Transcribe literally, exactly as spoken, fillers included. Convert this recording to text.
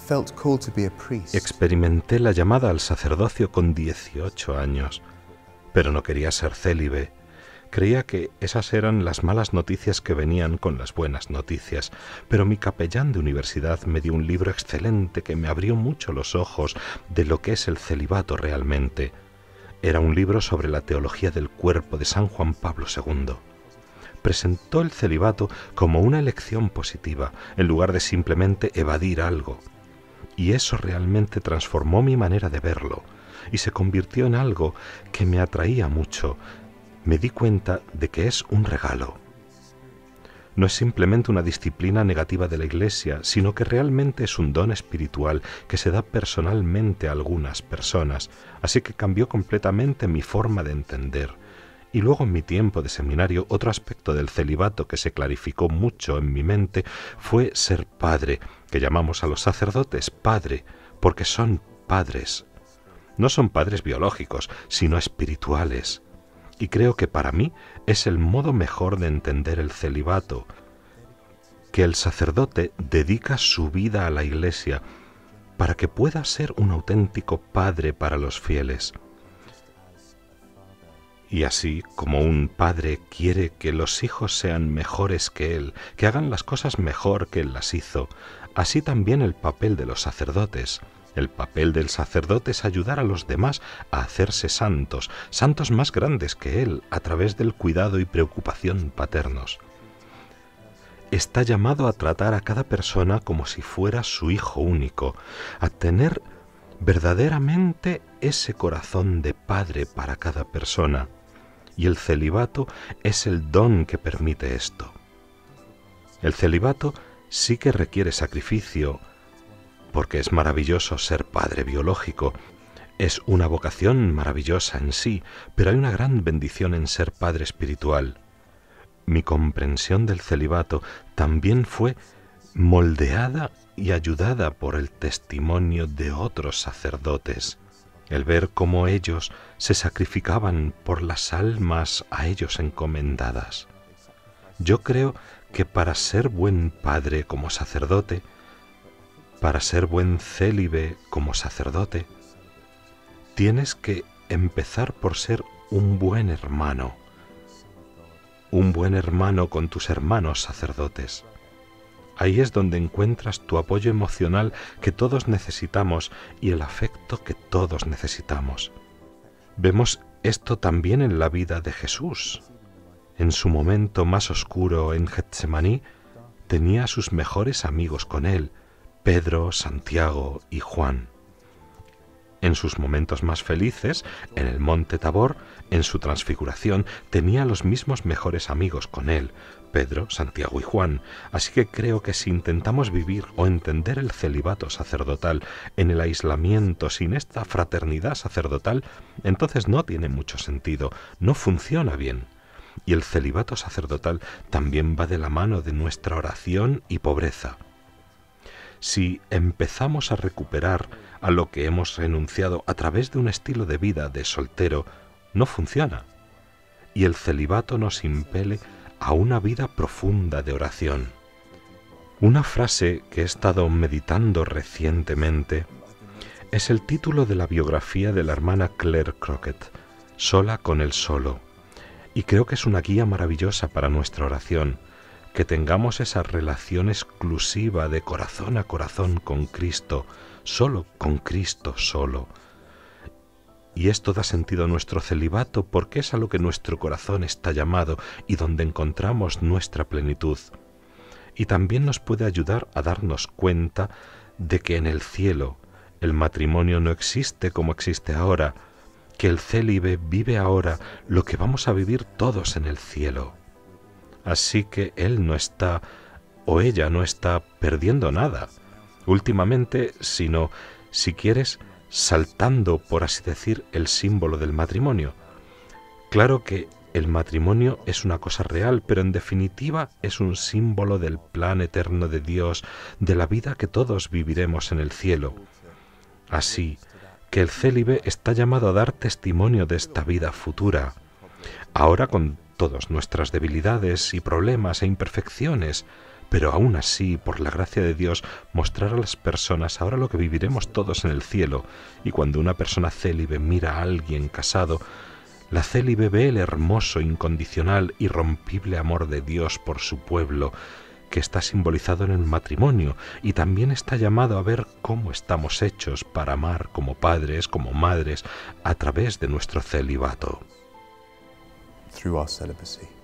felt called to be a priest. Experimenté la llamada al sacerdocio con dieciocho años, pero no quería ser célibe. Creía que esas eran las malas noticias que venían con las buenas noticias, pero mi capellán de universidad me dio un libro excelente que me abrió mucho los ojos de lo que es el celibato realmente. Era un libro sobre la teología del cuerpo de San Juan Pablo segundo. Presentó el celibato como una elección positiva, en lugar de simplemente evadir algo. Y eso realmente transformó mi manera de verlo, y se convirtió en algo que me atraía mucho. Me di cuenta de que es un regalo. No es simplemente una disciplina negativa de la Iglesia, sino que realmente es un don espiritual que se da personalmente a algunas personas, así que cambió completamente mi forma de entender. Y luego en mi tiempo de seminario, otro aspecto del celibato que se clarificó mucho en mi mente fue ser padre, que llamamos a los sacerdotes padre, porque son padres. No son padres biológicos, sino espirituales. Y creo que para mí es el modo mejor de entender el celibato, que el sacerdote dedica su vida a la Iglesia para que pueda ser un auténtico padre para los fieles. Y así como un padre quiere que los hijos sean mejores que él, que hagan las cosas mejor que él las hizo, así también el papel de los sacerdotes. El papel del sacerdote es ayudar a los demás a hacerse santos, santos más grandes que él, a través del cuidado y preocupación paternos. Está llamado a tratar a cada persona como si fuera su hijo único, a tener verdaderamente ese corazón de padre para cada persona. Y el celibato es el don que permite esto. El celibato sí que requiere sacrificio, porque es maravilloso ser padre biológico. Es una vocación maravillosa en sí, pero hay una gran bendición en ser padre espiritual. Mi comprensión del celibato también fue moldeada y ayudada por el testimonio de otros sacerdotes. El ver cómo ellos se sacrificaban por las almas a ellos encomendadas. Yo creo que para ser buen padre como sacerdote, para ser buen célibe como sacerdote, tienes que empezar por ser un buen hermano, un buen hermano con tus hermanos sacerdotes. Ahí es donde encuentras tu apoyo emocional que todos necesitamos y el afecto que todos necesitamos. Vemos esto también en la vida de Jesús. En su momento más oscuro en Getsemaní, tenía a sus mejores amigos con él, Pedro, Santiago y Juan. En sus momentos más felices, en el monte Tabor, en su transfiguración, tenía a los mismos mejores amigos con él, Pedro, Santiago y Juan. Así que creo que si intentamos vivir o entender el celibato sacerdotal en el aislamiento sin esta fraternidad sacerdotal, entonces no tiene mucho sentido, no funciona bien. Y el celibato sacerdotal también va de la mano de nuestra oración y pobreza. Si empezamos a recuperar a lo que hemos renunciado a través de un estilo de vida de soltero, no funciona. Y el celibato nos impele a una vida profunda de oración. Una frase que he estado meditando recientemente es el título de la biografía de la hermana Claire Crockett, Sola con el solo, y creo que es una guía maravillosa para nuestra oración, que tengamos esa relación exclusiva de corazón a corazón con Cristo, solo con Cristo solo. Y esto da sentido a nuestro celibato porque es a lo que nuestro corazón está llamado y donde encontramos nuestra plenitud. Y también nos puede ayudar a darnos cuenta de que en el cielo el matrimonio no existe como existe ahora, que el célibe vive ahora lo que vamos a vivir todos en el cielo. Así que él no está, o ella no está perdiendo nada, últimamente, sino, si quieres, saltando, por así decir, el símbolo del matrimonio. Claro que el matrimonio es una cosa real, pero en definitiva es un símbolo del plan eterno de Dios, de la vida que todos viviremos en el cielo. Así que el célibe está llamado a dar testimonio de esta vida futura, ahora con todas nuestras debilidades y problemas e imperfecciones, pero aún así, por la gracia de Dios, mostrar a las personas ahora lo que viviremos todos en el cielo. Y cuando una persona célibe mira a alguien casado, la célibe ve el hermoso, incondicional, irrompible amor de Dios por su pueblo, que está simbolizado en el matrimonio, y también está llamado a ver cómo estamos hechos para amar como padres, como madres, a través de nuestro celibato. Through our celibacy.